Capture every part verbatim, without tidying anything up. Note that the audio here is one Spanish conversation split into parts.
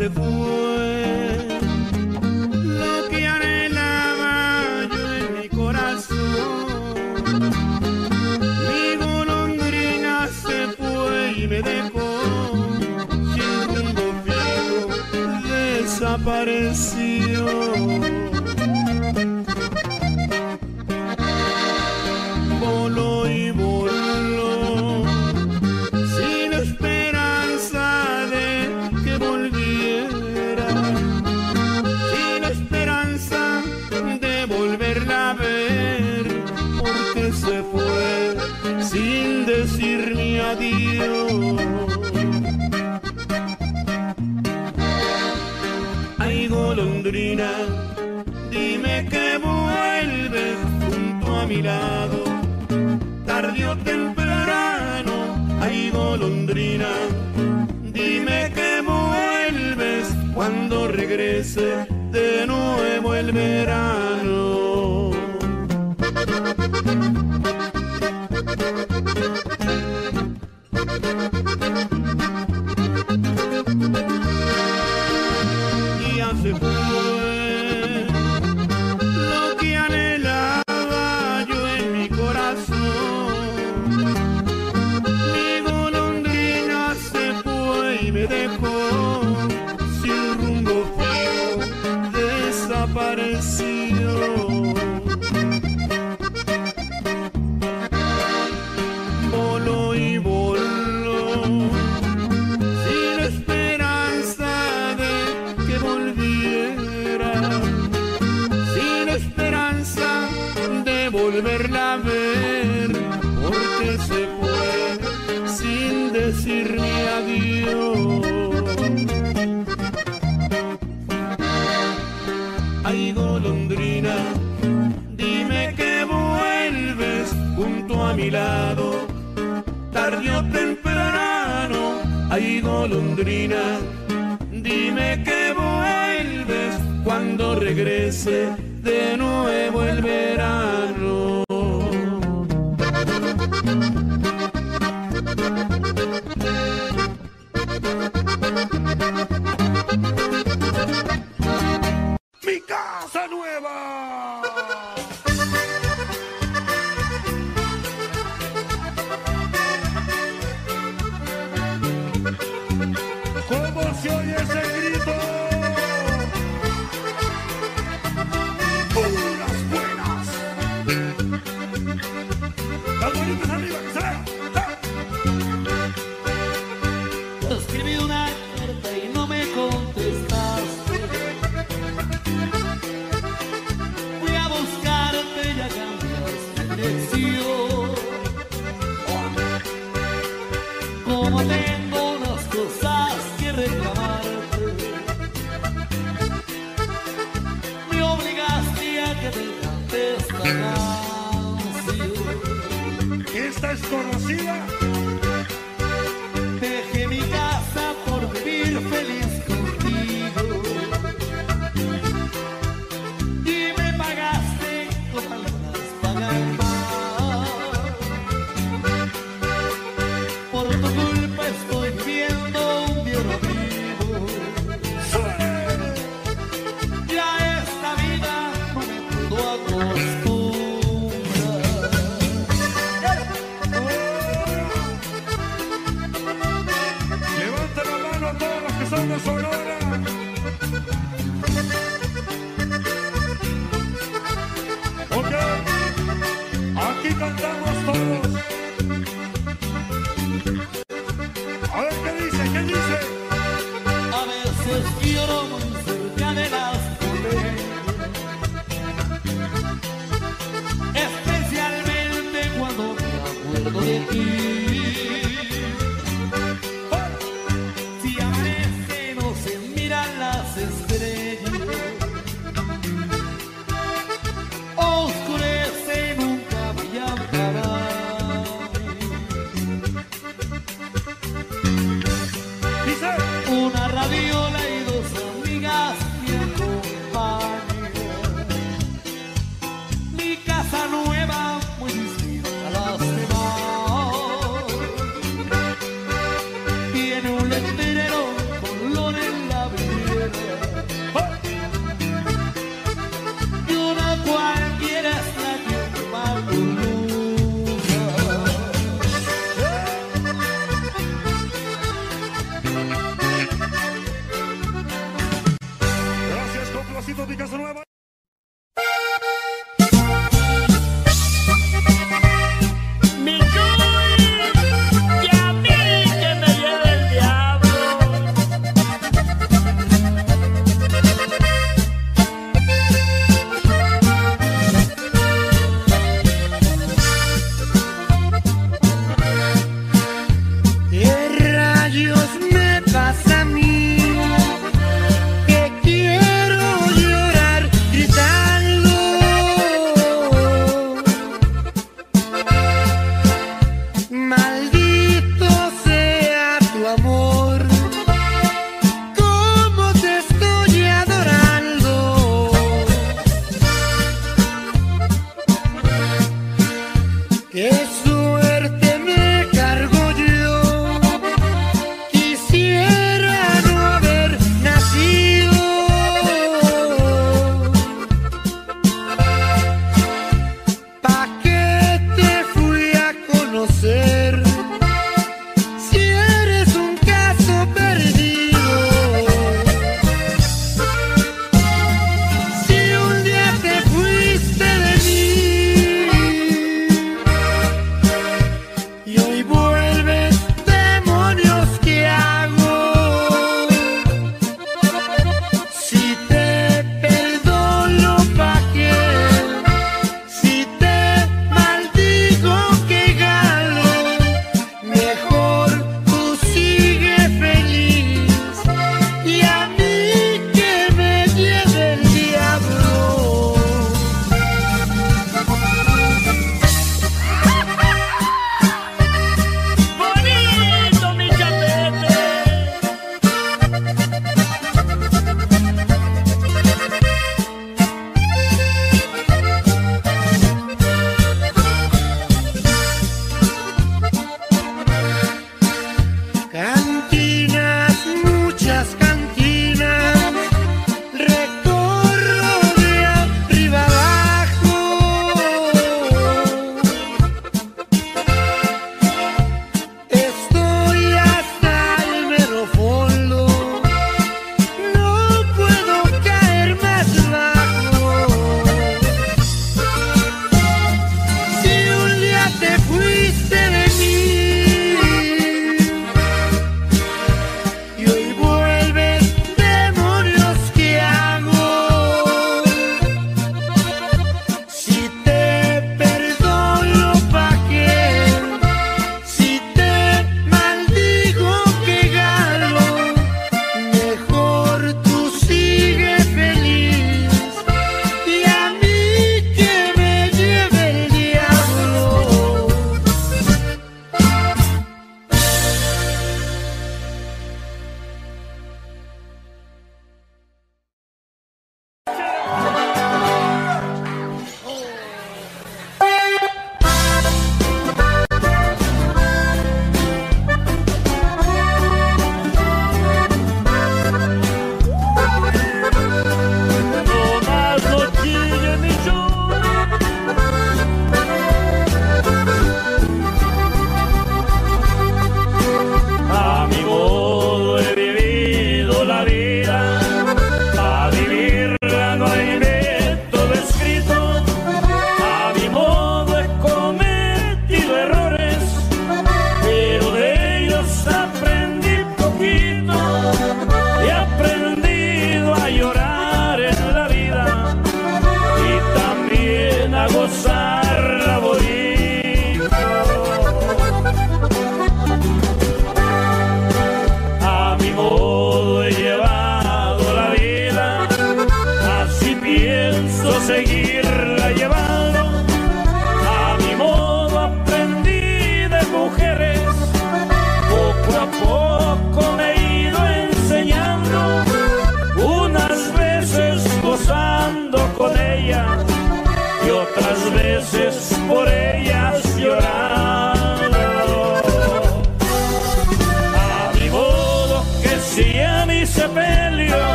se fue lo que anhelaba yo en mi corazón. Mi golondrina se fue y me dejó sin rumbo fijo, desapareció. Voló y voló sin esperanza de que volviera, sin esperanza de volverla a ver, porque se fue sin decirme adiós. Ay, golondrina, dime que vuelves junto a mi lado, tarde o temprano. Ay, golondrina, dime que vuelves cuando regrese de nuevo el verano. Y ya se fue lo que anhelaba yo en mi corazón. Mi golondrina se fue y me dejó sin rumbo fijo, desapareció. Voló y voló sin esperanza de que volviera, sin esperanza de volverla a ver, porque se fue sin decirme adiós. Ay, golondrina, dime que vuelves junto a mi lado, tarde o temprano. Ay, golondrina, dime que vuelves cuando regrese de nuevo el verano. Mi casa nueva. ¿Cómo se oye ese grito? ¡Puras buenas! ¡Las bonitas arriba, que se vea! Te escribí una carta y no me contestaste. Fui a buscarte y ya cambiaste dirección. Como tengo unas cosas que reclamarte, me obligaste a que te cante esta canción. ¿Esta es conocida? Dejé mi casa por vivir feliz contigo y me pagaste como algunas pagan más. Por tu culpa estoy viviendo un diario vivo. Ya esta vida no me puedo acostumbrar.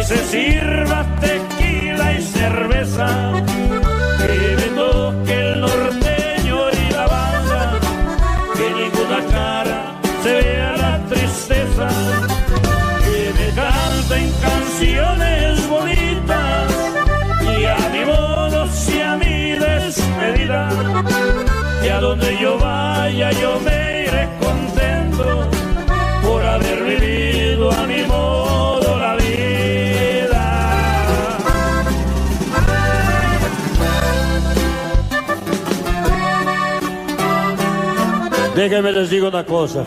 se sirva tequila y cerveza, que me toque el norteño y la banda, que ninguna cara se vea la tristeza, que me canten canciones bonitas y a mi modo sea mi despedida, y a donde yo vaya yo me iré contento por haber vivido a mi modo la vida. Déjenme les digo una cosa.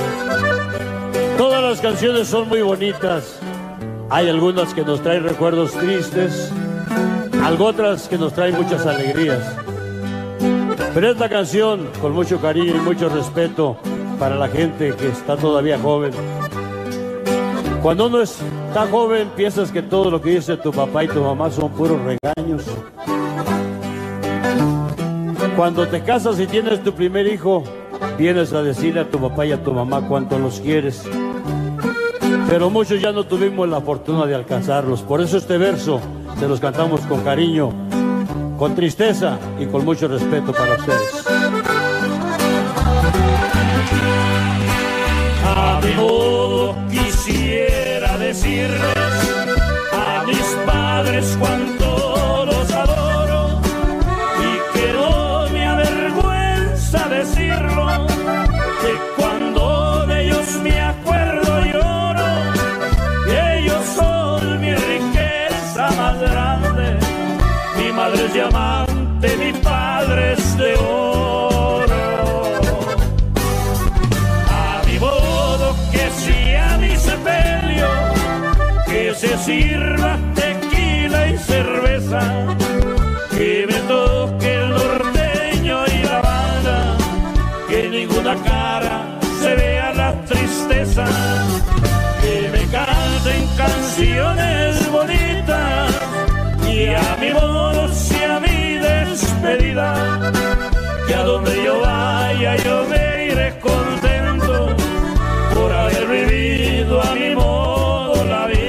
Todas las canciones son muy bonitas. Hay algunas que nos traen recuerdos tristes, algo otras que nos traen muchas alegrías. Pero esta canción, con mucho cariño y mucho respeto para la gente que está todavía joven. Cuando uno está joven, piensas que todo lo que dice tu papá y tu mamá son puros regaños. Cuando te casas y tienes tu primer hijo, vienes a decirle a tu papá y a tu mamá cuánto los quieres. Pero muchos ya no tuvimos la fortuna de alcanzarlos. Por eso este verso se los cantamos con cariño, con tristeza y con mucho respeto para ustedes. A mi modo quisiera decirles a mis padres cuánto los adoro y que no me avergüenza decirlo, que cuando de ellos me acuerdo lloro, que ellos son mi riqueza más grande, mi madre es diamante, mi padre es de oro. A mi modo que sea mi sepelio, que se sirva tequila y cerveza, que me toque el norteño y la banda, que ninguna cara se vea la tristeza, que me canten canciones bonitas y a mi modo sea mi despedida, que a donde yo vaya yo me iré contento por haber vivido a mi modo la vida.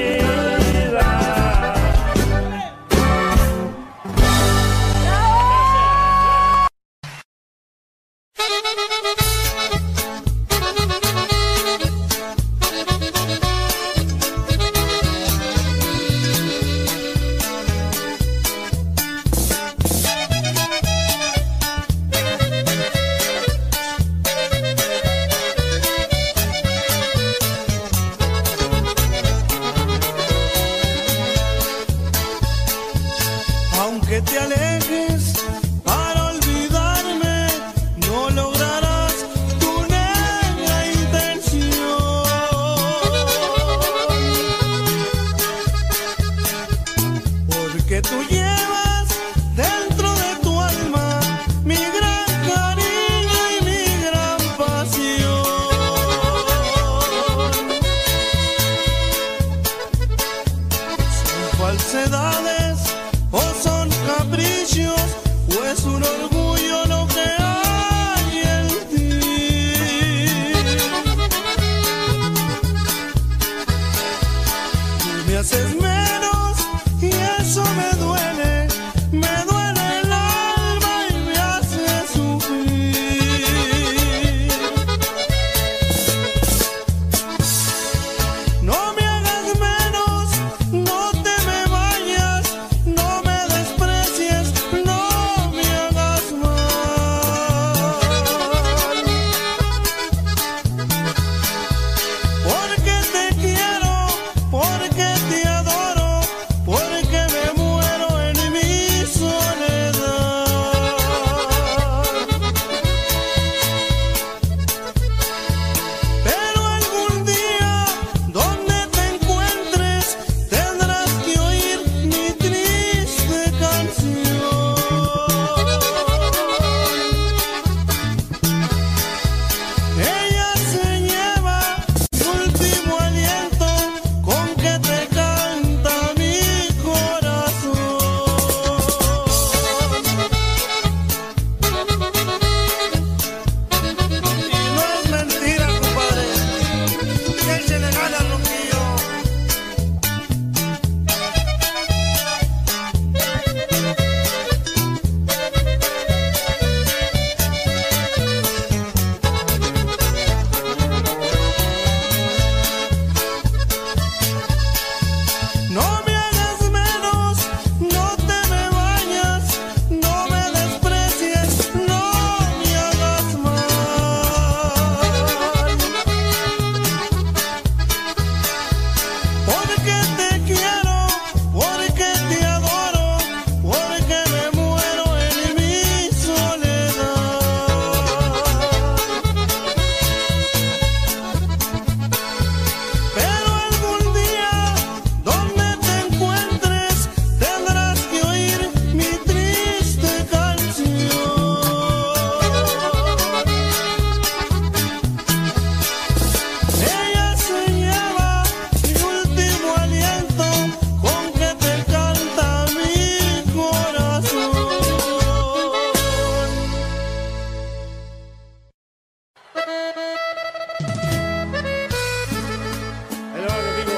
Ahí va, amigo.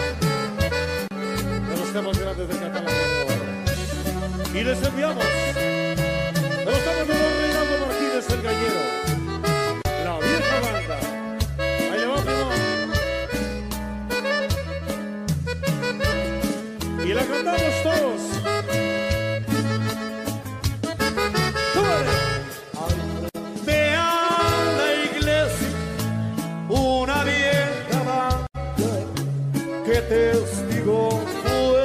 De los temas grandes de Catalán. Y les enviamos de los temas de don Reinaldo Martínez, el gallero. La vieja banda. Ahí va, primo. Y la cantamos todos. ¡Súbale! Vea la iglesia, una vieja banda que testigo fue.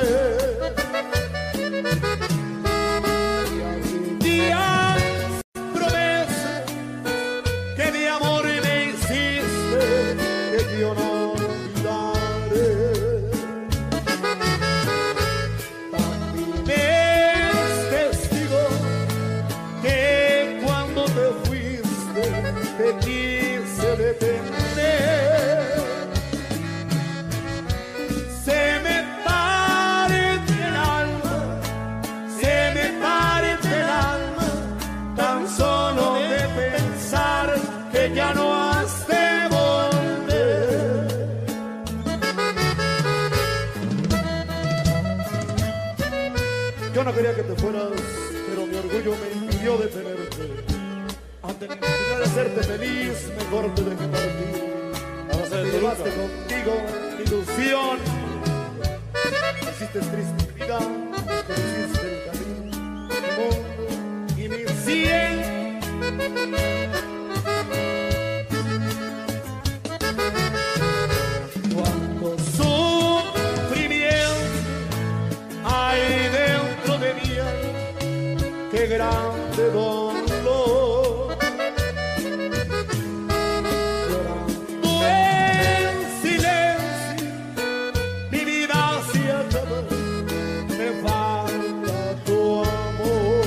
Días, promesas que de amor me hiciste, que yo no olvidaré. También es testigo que cuando te fuiste te quise detener. Se me parte el alma, se me parte el alma, tan solo de pensar que ya no has de volver. Yo no quería que te fueras, pero mi orgullo me impidió detenerte. Ante la necesidad de hacerte feliz, mejor te dejé partir. Vamos a Te ver, llevaste contigo mi ilusión. Me hiciste triste mi vida, conociste el camino, mi mundo y mi cien. Cuánto sufrimiento hay dentro de mí, qué grande dolor. Llorando en silencio, mi vida se acaba, me falta tu amor.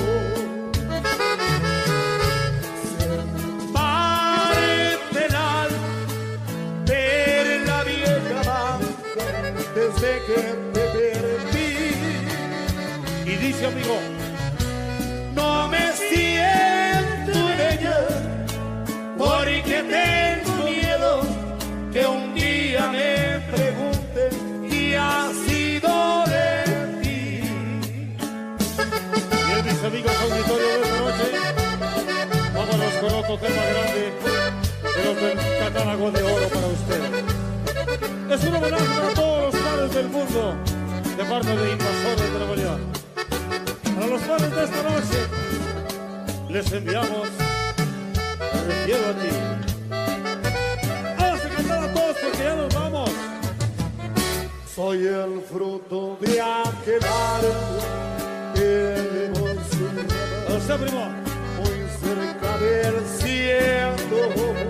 Se parte el alma ver la vieja banca desde que te perdí. Y dice, amigo, No me siento bella porque tengo miedo que un día me pregunten y ha sido de ti. y él dice, amigos, auditorio de esta noche, vámonos con otro tema grande de los del catálogo de oro para usted. Es un homenaje a todos los padres del mundo de parte de Invasores de Nueva León. Para los padres de esta noche les enviamos Me refiero a ti. Vamos a cantar a todos porque ya nos vamos. Soy el fruto de aquel árbol que emocionaba O sea, primo, muy cerca del cielo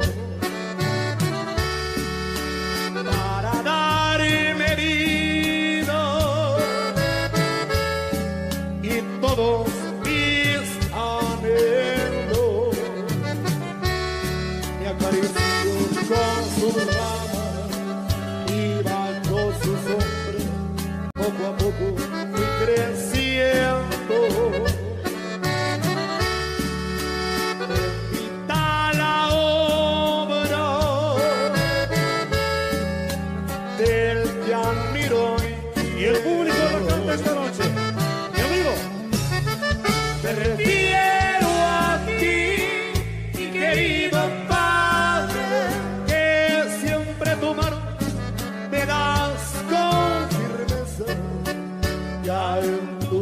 para darme vida y todos mis anhelos me acarició con sus ramas y bajo su sombra poco a poco fui creciendo. y el público lo canta esta noche. Mi amigo, Me refiero a ti, mi querido Padre, que siempre tu mano me das con firmeza, ya en tu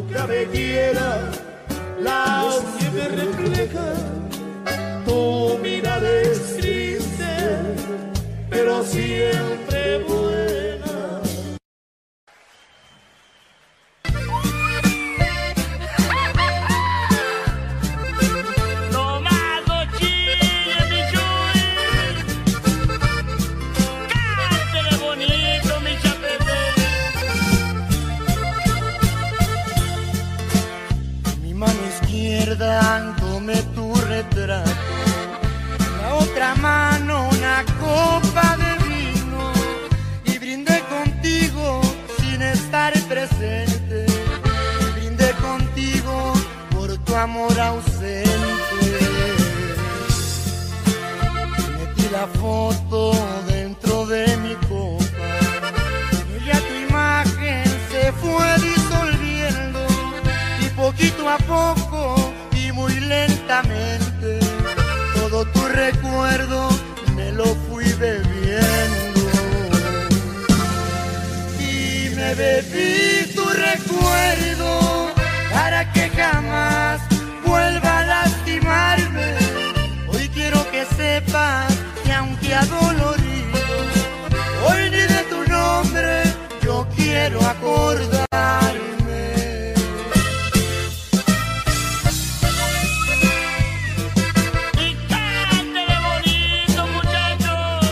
la foto dentro de mi copa y ya tu imagen se fue disolviendo y poquito a poco y muy lentamente todo tu recuerdo me lo fui bebiendo y me bebí tu recuerdo para que jamás vuelva a lastimarme. Hoy quiero que sepas que aunque adolorido, hoy ni de tu nombre yo quiero acordarme. Y cántele bonito, muchachos.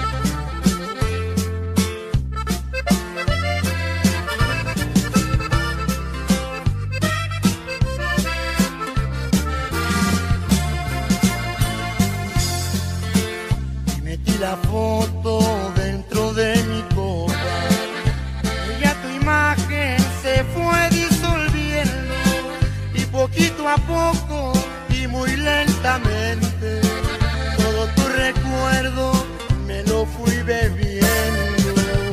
La foto dentro de mi copa y ya tu imagen se fue disolviendo y poquito a poco y muy lentamente todo tu recuerdo me lo fui bebiendo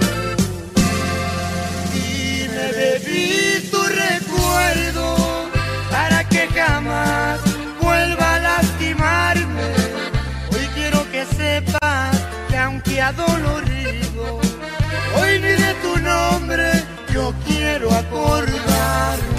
y me bebí tu recuerdo para que jamás vuelva a lastimarme. Hoy quiero que sepas que aunque adolorido, hoy ni de tu nombre yo quiero acordarme.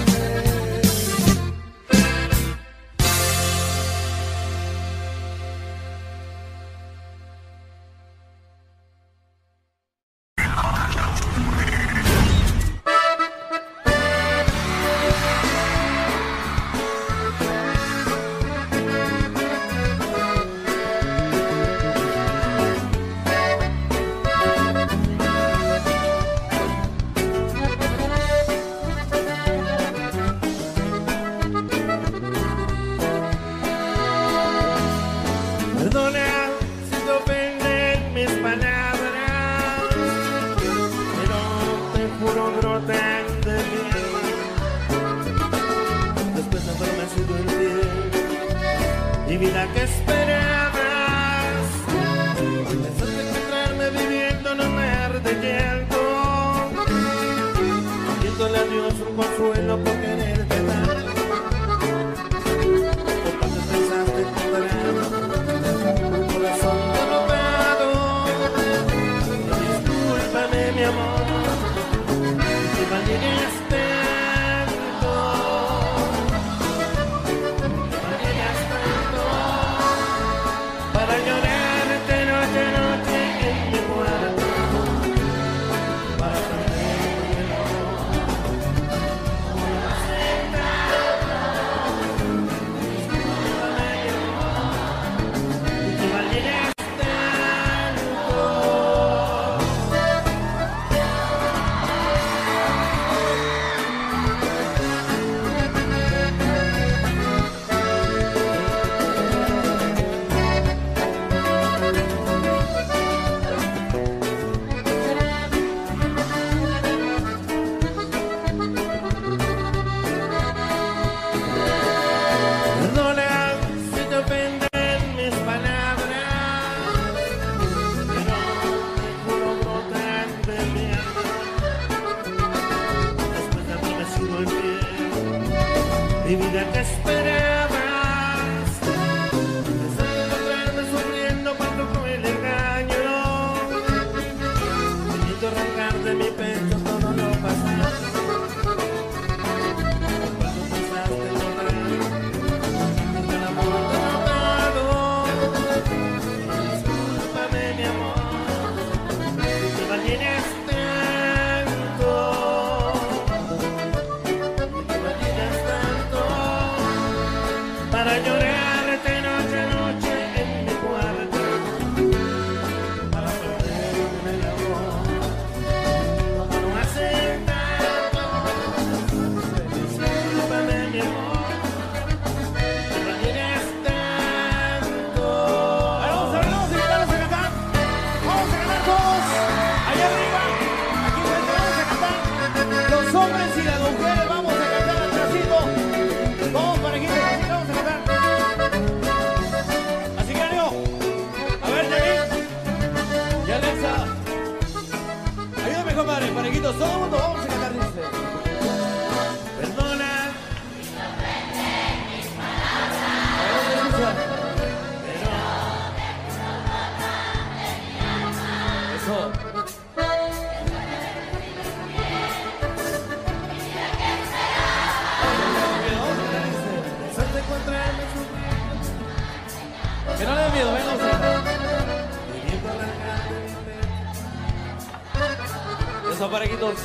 Mi vida que esperabas, pensaste encontrarme viviendo en un mar de llanto, pidiéndole a Dios un consuelo por quererte tanto. ¿Por cuánto pensaste encontrarme un corazón robado? Discúlpame, mi amor, que valieras para llorarte noche a noche en mi cuarto, para perderme el amor, no aceptar. Discúlpame, mi amor, que valieras mi vida que esperabas, pensaste encontrarme sufriendo por tu cruel engaño, queriendo arrancar de mi pecho todo lo pasado. Cuando pensaste encontrarme con el amor derrotado, discúlpame, mi amor, que valieras para llorarte noche a noche en mi cuarto, para perderme el amor, no aceptarlo. Discúlpame, mi amor, que valieras tanto. Ahora vamos a ver, vamos a invitarlos a cantar. Vamos a cantar todos allá arriba. Parejitos, todo el mundo, vamos a cantar, dice. Perdona. Eso. Que no le dé miedo, venga, vamos a cantar. Eso, parejitos.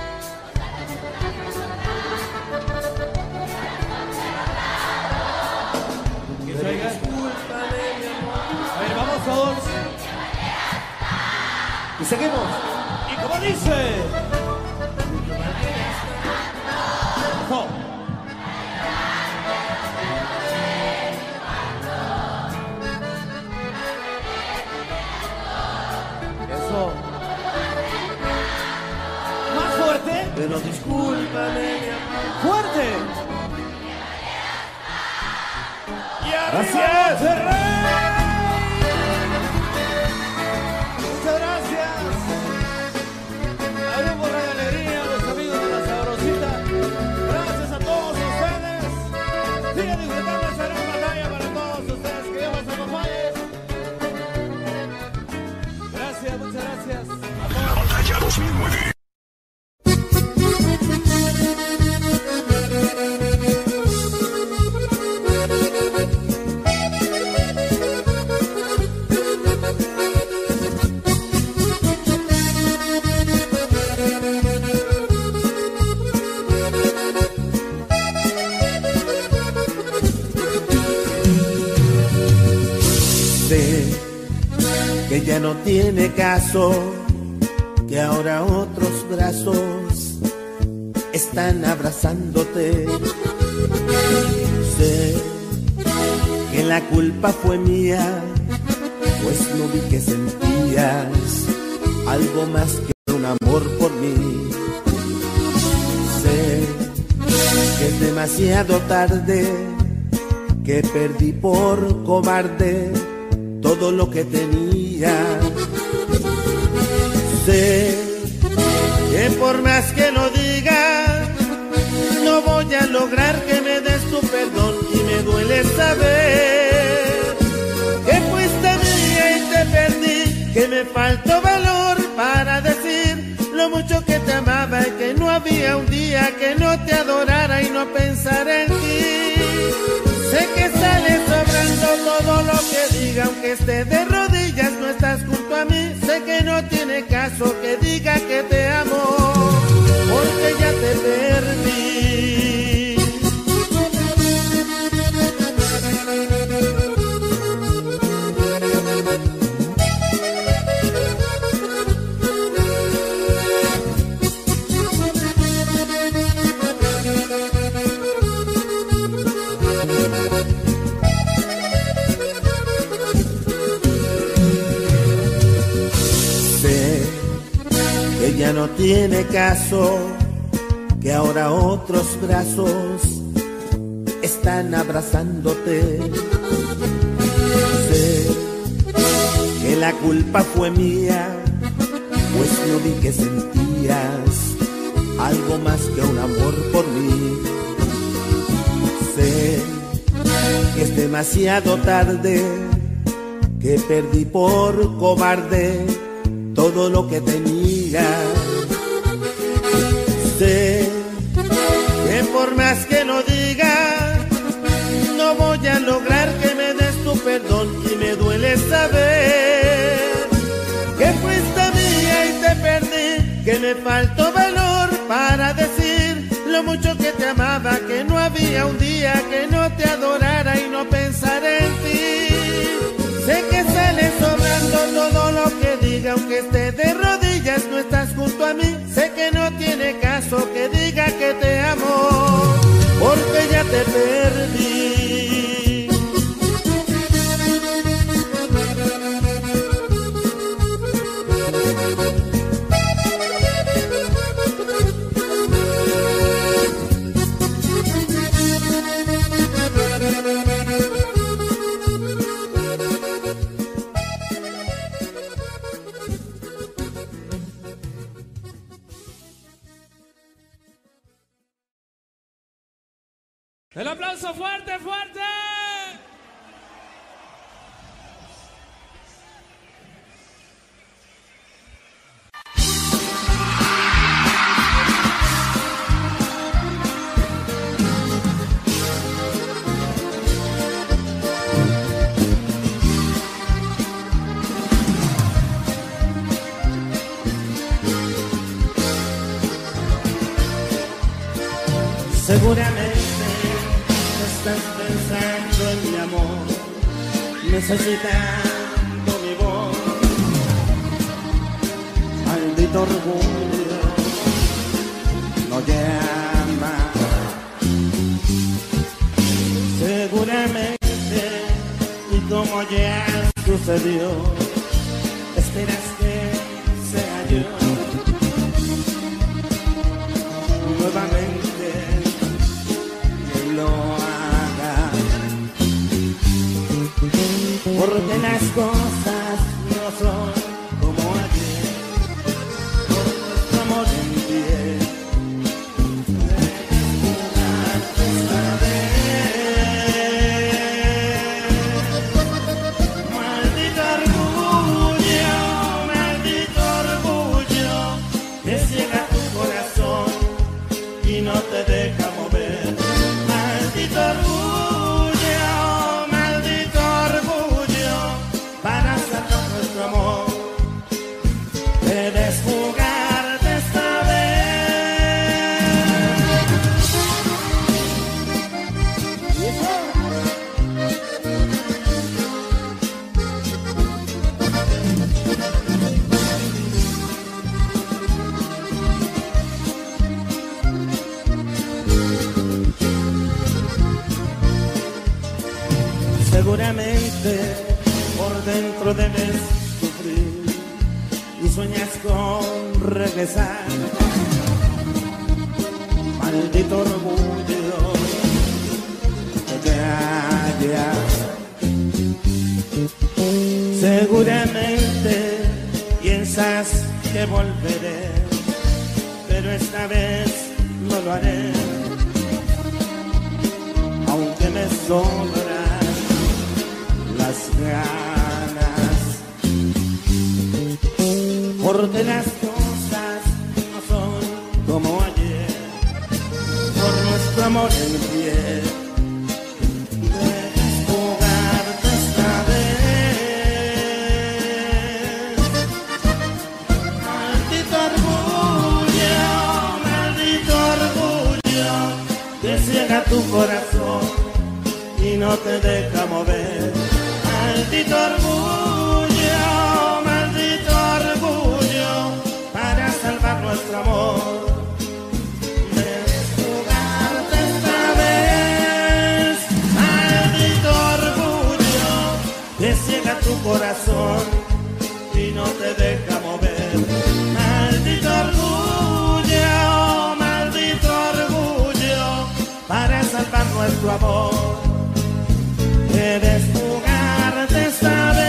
Que se oiga. A ver, vamos todos. Y seguimos. Y como dice. No. Eso. Más fuerte. Pero discúlpame, mi amor. Fuerte. Gracias. Muchas gracias. A Grupo Radio Alegría, los amigos de la Sabrosita. Gracias a todos ustedes. Sigan disfrutando esta gran batalla para todos ustedes. Que Dios los acompañe. Gracias, muchas gracias. A todos. Batalla dos mil nueve. Que ya no tiene caso, que ahora otros brazos están abrazándote. Sé que la culpa fue mía, pues no vi que sentías algo más que un amor por mí. Sé que es demasiado tarde, que perdí por cobarde todo lo que tenía. Sé que por más que lo diga, no voy a lograr que me des tu perdón, y me duele saber que fuiste mía y te perdí, que me faltó valor para decir lo mucho que te amaba y que no había un día que no te adorara y no pensara en ti. Sé que sale sobrando todo lo que diga, aunque esté de rodillas, no estás junto a mí. Sé que no tiene caso que diga que te amo, porque ya te perdí. Que ya no tiene caso, que ahora otros brazos están abrazándote. Sé que la culpa fue mía, pues no vi que sentías algo más que un amor por mí. Sé que es demasiado tarde, que perdí por cobarde todo lo que tenía. Sé que por más que lo diga, no voy a lograr que me des tu perdón, y me duele saber que fuiste mía y te perdí, que me faltó valor para decir lo mucho que te amaba, que no había un día que no te adorara y no pensara en ti. Sé que sale sobrando todo lo que diga, aunque esté de rodillas, no estás junto a mí. Sé que no tiene caso que diga que te amo, porque ya te perdí. El aplauso fuerte, fuerte. Seguramente estás pensando en mi amor, necesitando mi voz. Maldito orgullo no llama. Seguramente, y como ya sucedió, esperas que sea yo nuevamente lo haga, porque las cosas no son como ayer, por nuestro amor en pie. Maldito orgullo, maldito orgullo, que ciega tu corazón y no te deja mover. Maldito orgullo, maldito orgullo, para salvar nuestro amor, debes jugarte esta Seguramente por dentro debes sufrir y sueñas con regresar. Maldito orgullo que te hallas. Seguramente piensas que volveré, pero esta vez no lo haré, aunque me sobra las ganas, porque las cosas no son como ayer, por nuestro amor en pie, debes jugarte esta vez. Maldito orgullo, maldito orgullo, que ciega tu corazón y no te deja mover. Maldito orgullo, maldito orgullo, para salvar nuestro amor, debes jugarte esta vez. Maldito orgullo, que ciega tu corazón y no te deja mover. Maldito orgullo, maldito orgullo, para salvar nuestro amor, debes jugarte esta vez.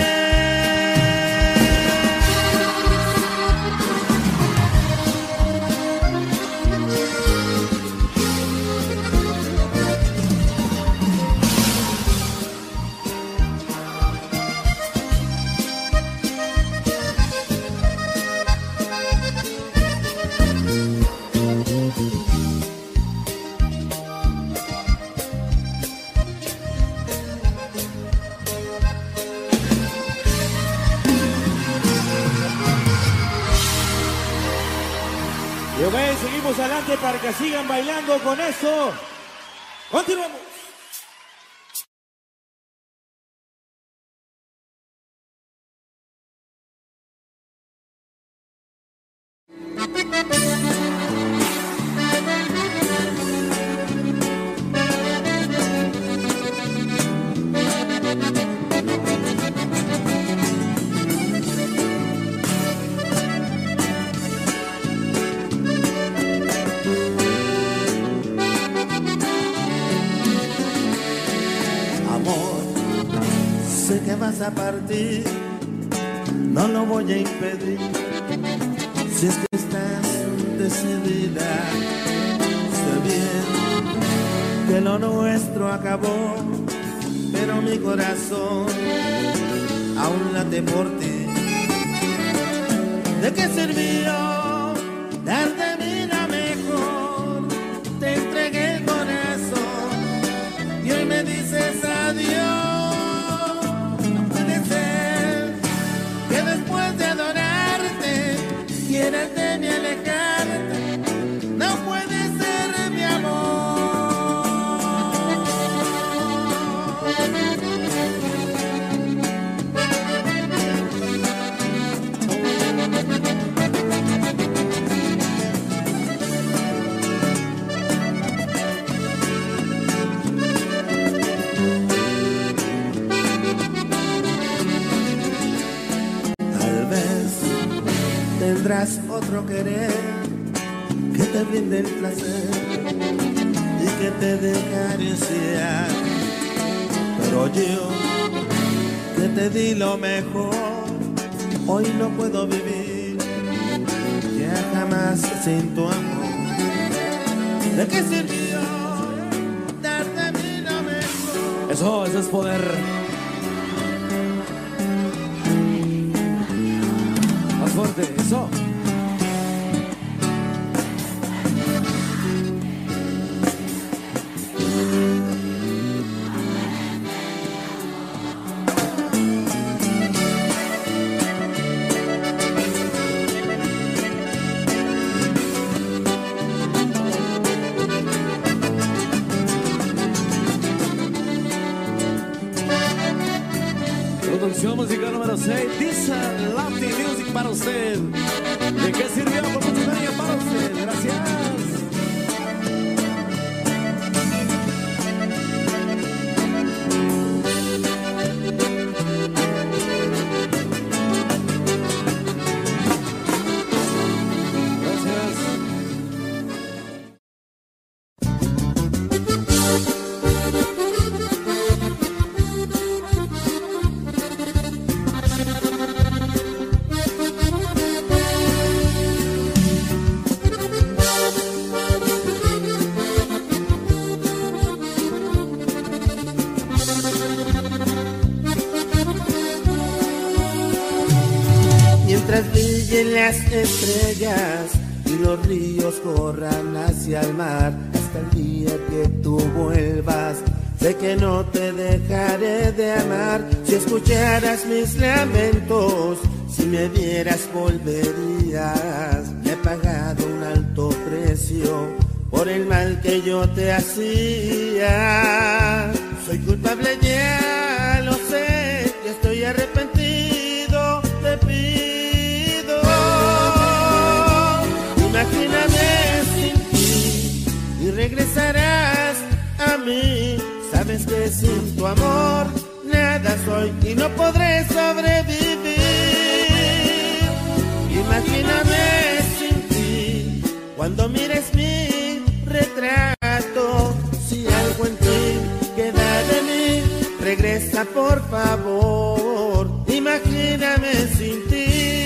Y ok, seguimos adelante para que sigan bailando con esto. Continuamos. Sé que vas a partir, no lo voy a impedir. Si es que estás decidida, sé bien que lo nuestro acabó, pero mi corazón aún late por ti. ¿De qué sirvió darte vida mejor? Te entregué el corazón y hoy me dices adiós. No puede ser que después de adorarte quieras de mí alejarte. No puede ser, mi amor. Tendrás otro querer que te brinde el placer y que te deje acariciar, pero yo que te di lo mejor, hoy no puedo vivir ya jamás sin tu amor. ¿De qué sirvió darte a mí lo mejor? Eso, eso es poder. Más fuerte, eso. Producción musical número seis, Disa Latin Music para usted. ¿De qué sirvió? Con mucho cariño para usted. Gracias. Mientras brillen las estrellas y los ríos corran hacia el mar, hasta el día que tú vuelvas, sé que no te dejaré de amar. Si escucharas mis lamentos, si me vieras volverías. He pagado un alto precio por el mal que yo te hacía. Soy culpable, ya lo sé, ya estoy arrepentido, te pido. Imagíname sin ti y regresarás a mí. Sabes que sin tu amor nada soy y no podré sobrevivir. Imagíname sin ti cuando mires mi retrato. Si algo en ti queda de mí, regresa por favor. Imagíname sin ti.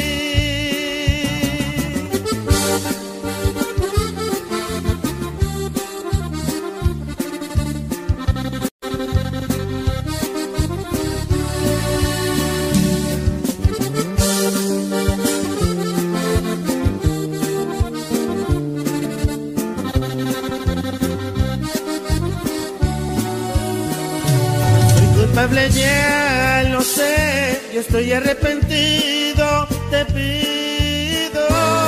Culpable, ya lo sé, yo estoy arrepentido, te pido.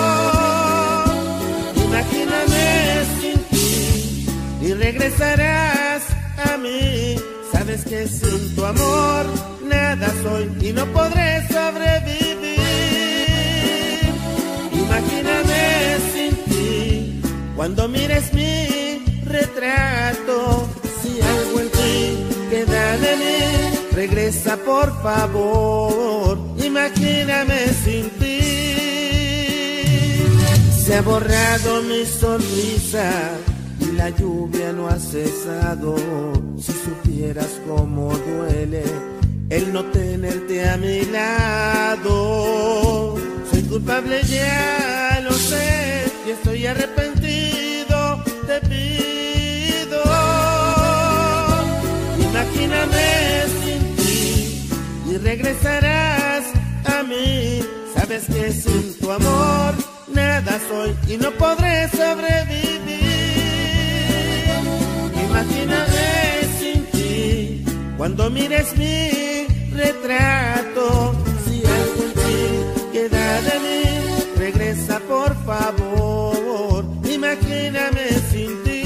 Imagíname sin ti y regresarás a mí. Sabes que sin tu amor nada soy y no podré sobrevivir. Imagíname sin ti cuando mires mi retrato. Si algo en ti queda de mí, regresa por favor. Imagíname sin ti. Se ha borrado mi sonrisa y la lluvia no ha cesado. Si supieras cómo duele el no tenerte a mi lado. Soy culpable, ya lo sé, y estoy arrepentido, te pido. regresarás a mí. Sabes que sin tu amor nada soy y no podré sobrevivir. Imagíname sin ti cuando mires mi retrato. Si algo en ti queda de mí, regresa por favor. Imagíname sin ti.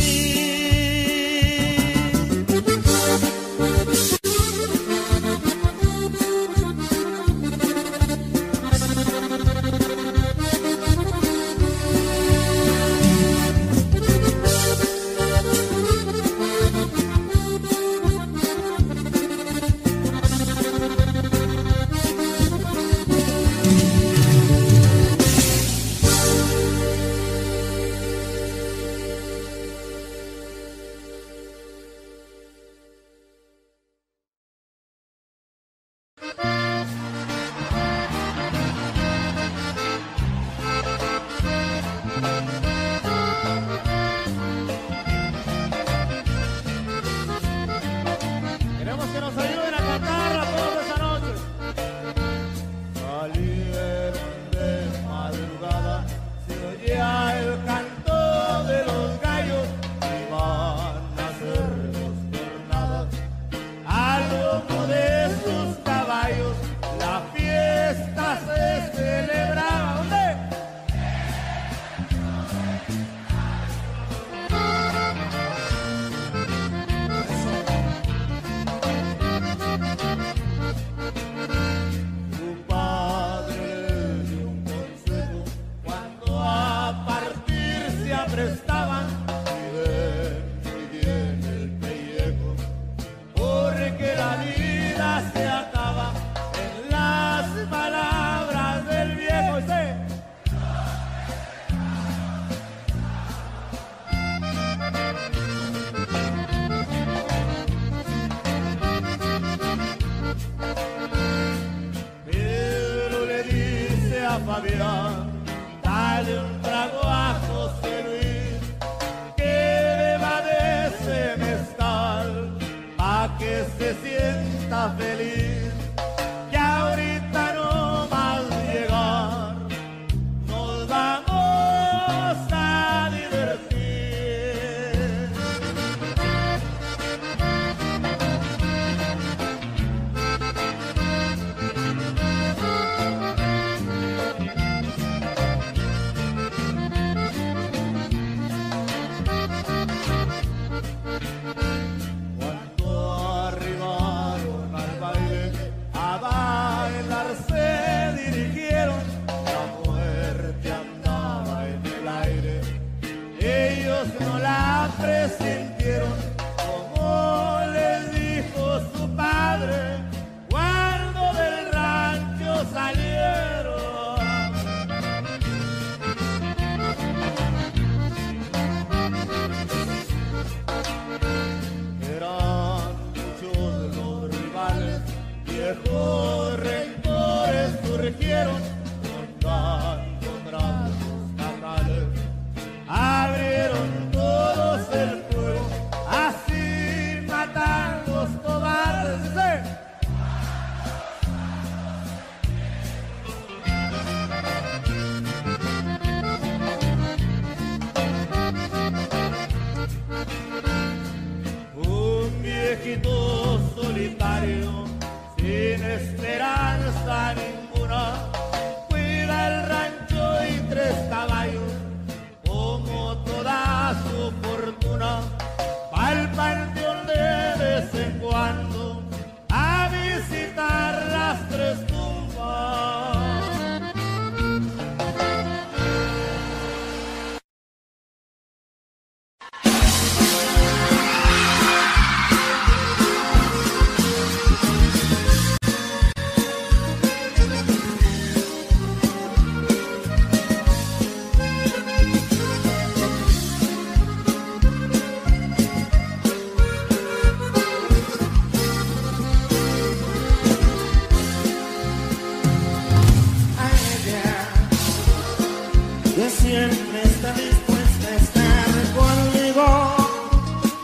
siempre está dispuesta a estar conmigo,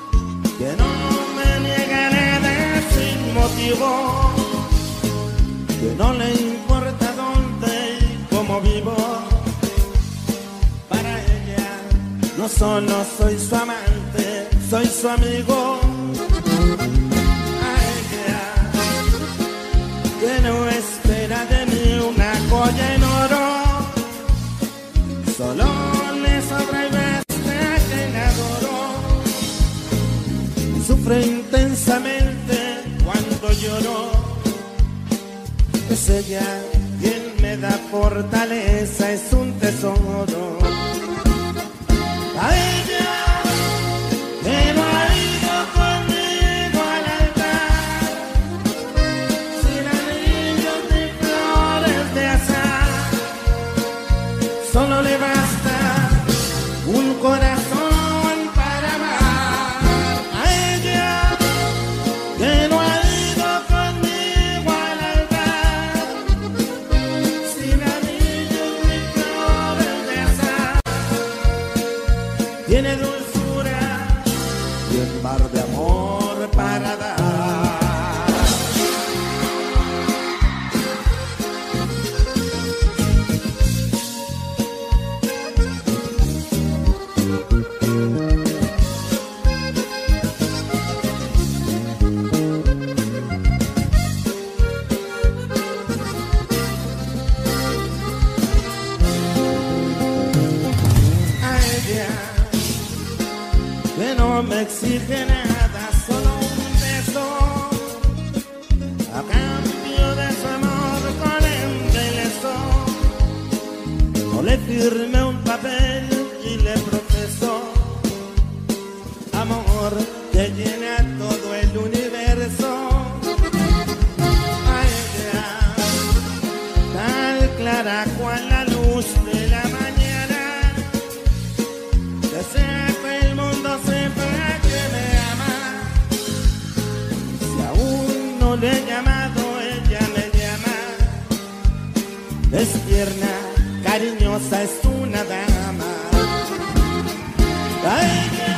que no me niegaré de sin motivo, no le importa dónde y cómo vivo. Para ella no solo soy su amante, soy su amigo. A ella que no espera de mí una joya en oro, solo le sobra y basta que la adoro. Sufre intensamente cuando lloro. Es ella quien me da fortaleza, es un tesoro. A ella que no ha ido conmigo al altar, sin anillos ni flores de azar, solo le basta un corazón para amar. A ella que no ha ido conmigo al altar, sin anillos ni flores de azar, tiene dulzura y un mar de amor para dar. A ella que no me exige nada, solo un beso, a cambio de su amor con embeleso. No le firme un papel y le profeso amor que llena todo el universo. A ella tal clara cual la luz de la mañana, desea que el mundo sepa que me ama. Si aún no le he llamado, ella me llama. Es tierna, cariñosa, es una dama. A ella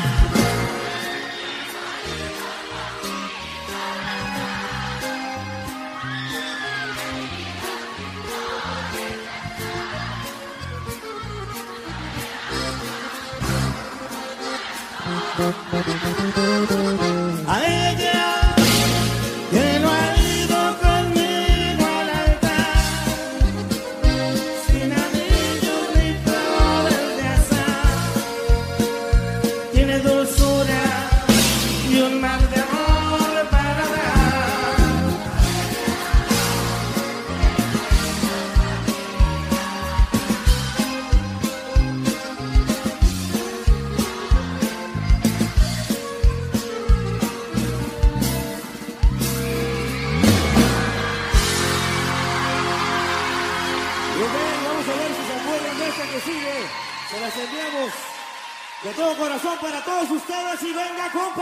A ella que no ha ido conmigo al altar, sin anillos ni flores de azar, tiene dulzura y un mar de amor para dar. Bien, vamos a ver si se acuerdan de esta que sigue. Se las enviamos de todo corazón para todos ustedes y venga, compa.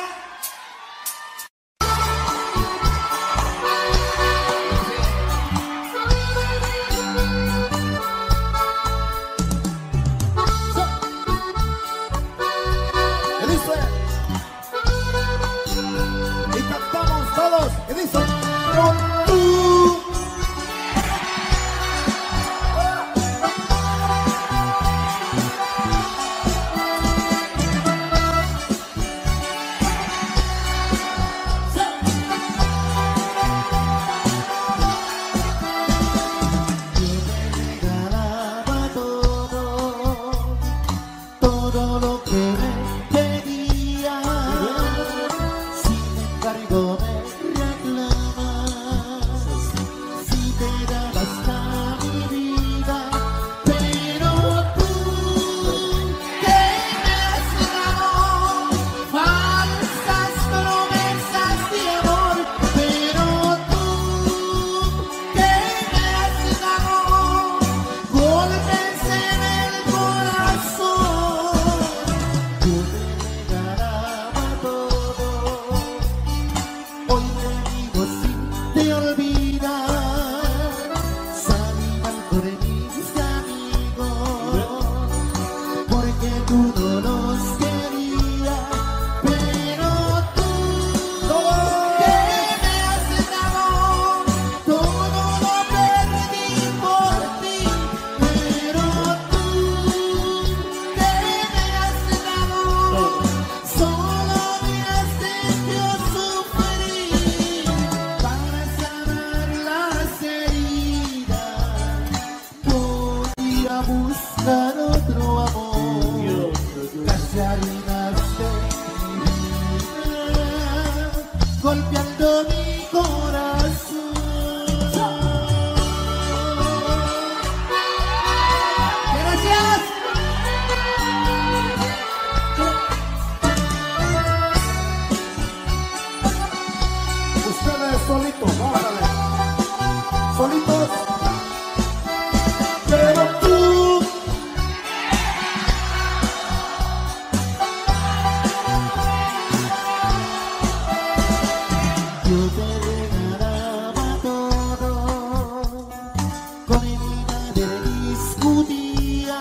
¿Qué dice? Y cantamos todos. ¿Qué dice? Con tú. a buscar otro amor, casi arruinaste mi vida, golpeando mi corazón. Gracias. Ustedes solitos, órale. Solitos. Pero tú. Yo te regalaba todo, con mi madre discutía,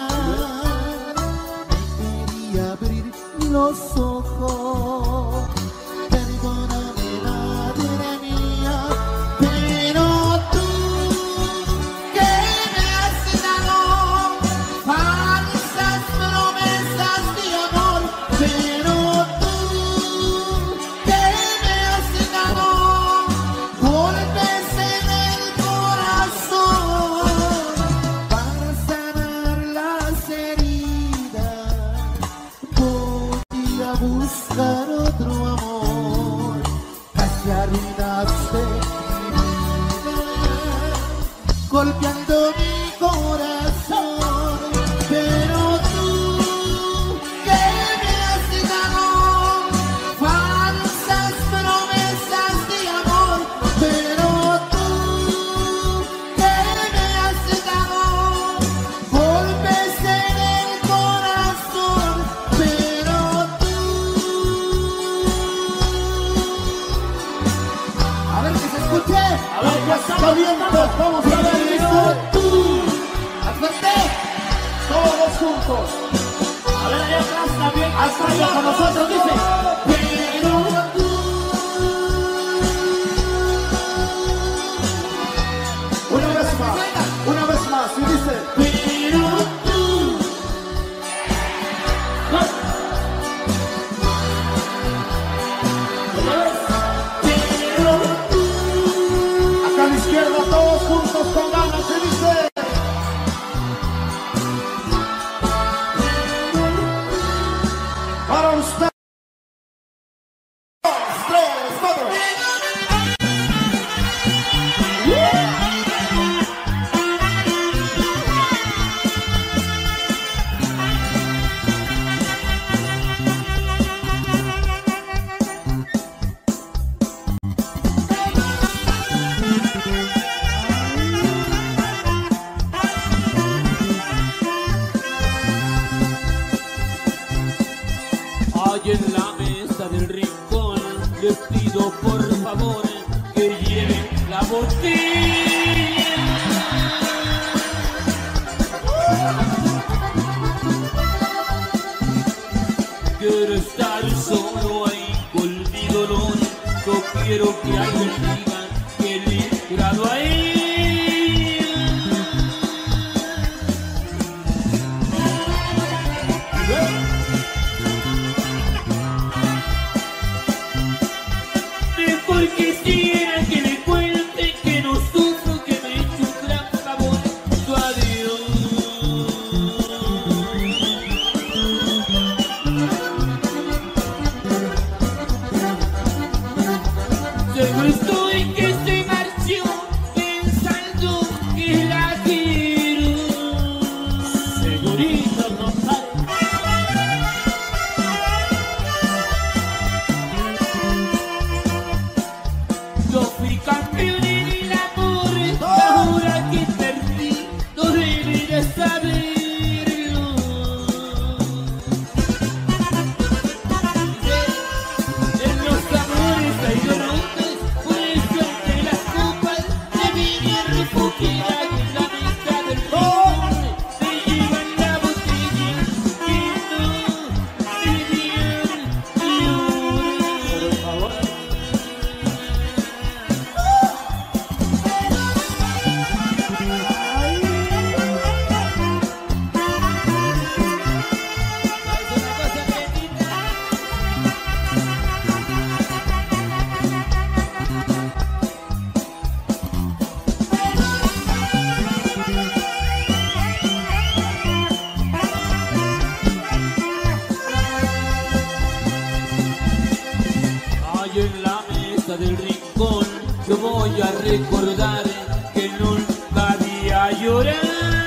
me quería abrir los ojos. Perdóname, madre mía, pero tú, ¿qué me has dado? Falsas promesas de amor, pero tú, ¿qué me has dado? Golpes en el corazón para sanar las heridas. Voy a buscar otro amor, casi arruinaste mi vida, golpeando mi corazón. Pero tú, ¿qué me has dado? Falsas promesas de amor. Pero tú, ¿qué me has dado? Golpes en el corazón. Pero tú. A ver que se escuche. A ver, ya está viendo. Vamos a ver Pero esto. tú. Más fuerte. Todos juntos. A ver, allá atrás también. Hasta allá con nosotros, dice. Pero tú. Una vez más. Una vez más. Y dice. Pero tú. Pero tú. Acá a la izquierda, todos juntos con ganas. Y dice. Para usted. Dos, tres, cuatro. Ay, en la mesa del rincón, les pido por favor que lleven la botella. Quiero estar solo ahí con mi dolor, no quiero que alguien diga que le he curado ahí. Mejor quisiera que le cuente que no sufro, que me he hecho un gran favor su adiós. Seguro estoy yo voy a recordar que nunca había llorado.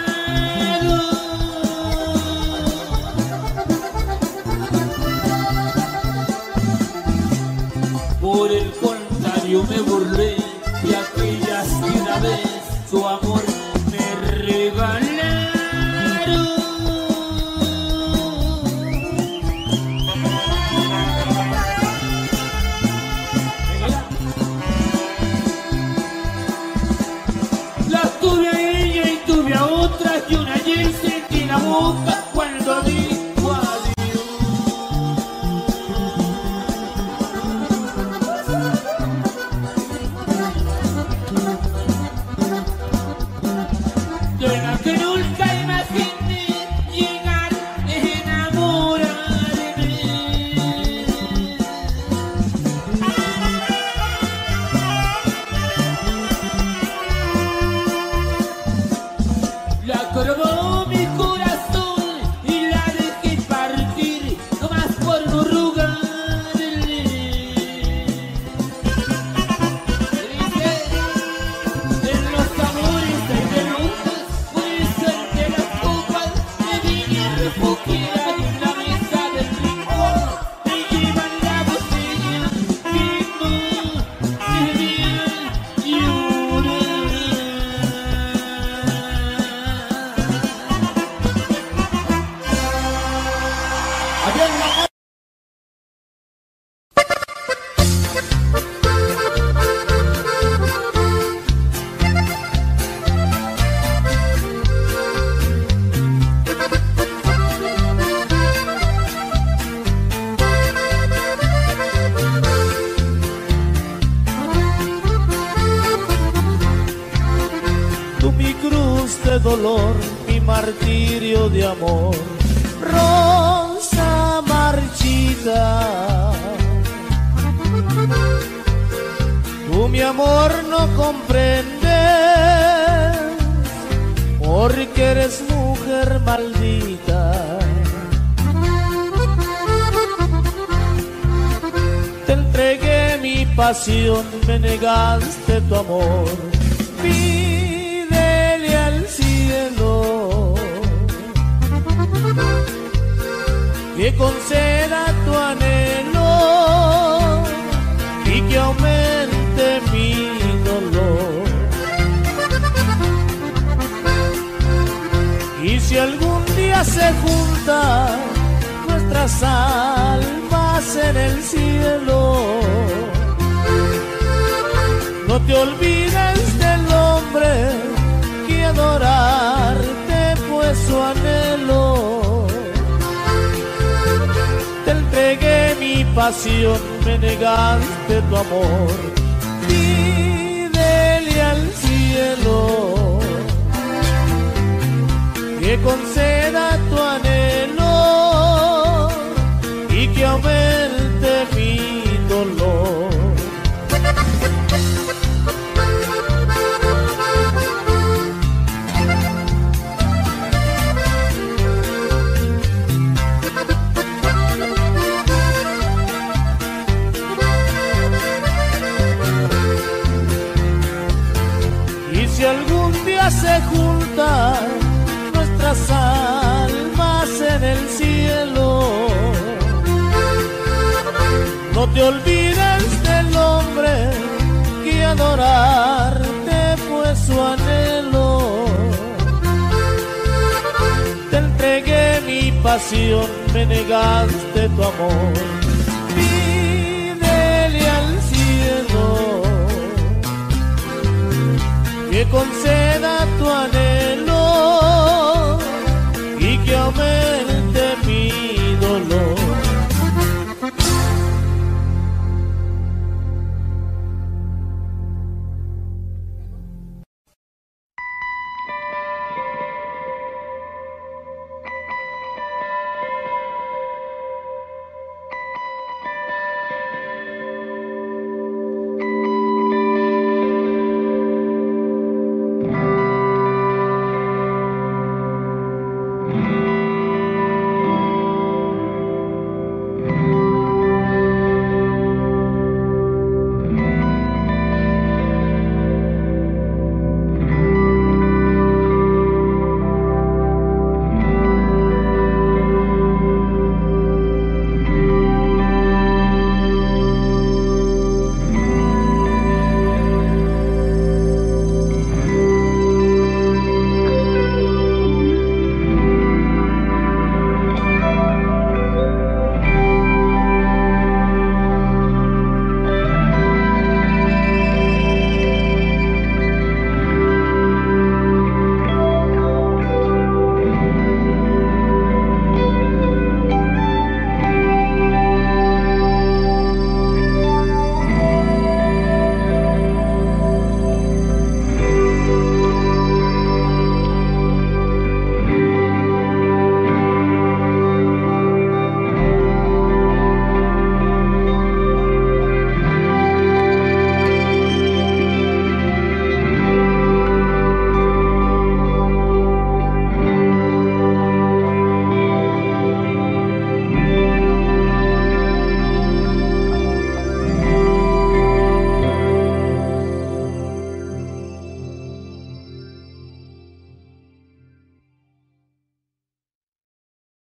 Por el contrario me burlé de aquellas que una vez su amor me regalaron. La tuve a ella y tuve a otras y una ayer sentí la boca cuando dijo adiós. De la que nunca imaginé llegar a enamorarme. La corrobó mi corazón y la dejé partir, nomás por no rogarle. En los amores hay derrotas, por eso entre las copas me vine a refugiar en la mesa del rincón. Me llevan la botella que no se vea llorar. Tú mi cruz de dolor, mi martirio de amor, rosa marchita. Tú mi amor no comprendes, porque eres mujer maldita. Te entregué mi pasión, me negaste tu amor. Pídele al cielo que conceda tu anhelo y que aumente mi dolor. Y si algún día se juntan nuestras almas en el cielo, no te olvides del hombre que adorarte fue su anhelo. Te entregué mi pasión, me negaste tu amor. Pídele al cielo que conceda tu anhelo y que aumente mi dolor. Si algún día se juntan nuestras almas en el cielo, no te olvides del hombre que adorarte fue su anhelo. Te entregué mi pasión, me negaste tu amor. Pídele al cielo que conceda